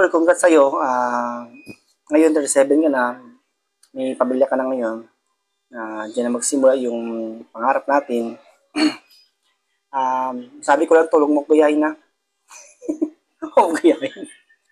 tol, congrats sa'yo. Ngayon, 37 ka na. May pamilya ka na ngayon. Diyan na magsimula yung pangarap natin. Sabi ko lang, tulong mo gayahin na. Oo, gayahin.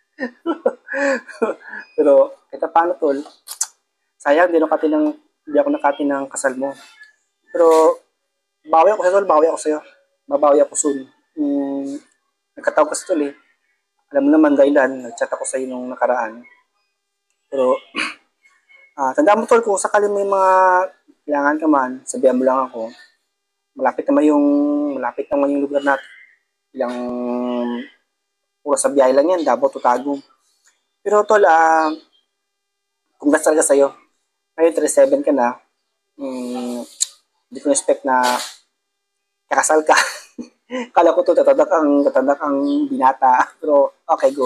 Pero, kita paano tol, sayang, di ako nakati ng kasal mo. Pero, bawi ako sa'yo tol, bawi ako sa'yo. Babawi ako soon. Nagkataon kasi tol eh. Alam mo naman dahilan, nag-chat ako sa'yo nung nakaraan. Pero, tandaan mo tol, kung sakali may mga kailangan ka man, sabihan mo lang ako. Malapit naman yung lugar natin. Ilang oras sa biyahe lang yan, Davao to Tagum. Pero tol, congrats talaga sa'yo. Ngayon, 37 ka na. Hindi ko expect na kakasal ka. Kala ko to, tatadak ang binata. Pero, okay, go.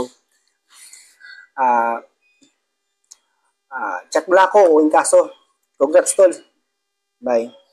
Chat mo lang ako, o in kaso. Congrats tol. Bye.